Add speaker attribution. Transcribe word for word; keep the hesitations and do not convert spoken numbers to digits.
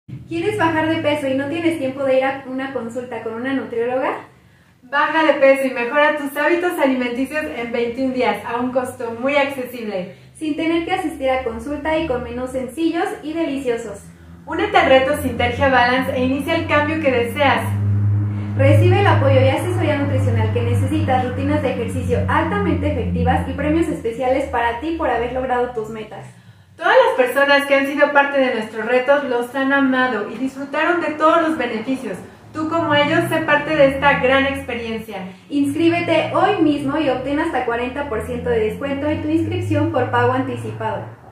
Speaker 1: ¿Quieres bajar de peso y no tienes tiempo de ir a una consulta con una nutrióloga?
Speaker 2: Baja de peso y mejora tus hábitos alimenticios en veintiún días a un costo muy accesible,
Speaker 1: sin tener que asistir a consulta y con menús sencillos y deliciosos.
Speaker 2: Únete al reto Sintergia Balance e inicia el cambio que deseas.
Speaker 1: Recibe el apoyo y asesoría nutricional que necesitas, rutinas de ejercicio altamente efectivas y premios especiales para ti por haber logrado tus metas.
Speaker 2: Todas las personas que han sido parte de nuestros retos los han amado y disfrutaron de todos los beneficios. Tú como ellos, sé parte de esta gran experiencia.
Speaker 1: Inscríbete hoy mismo y obtén hasta cuarenta por ciento de descuento en tu inscripción por pago anticipado.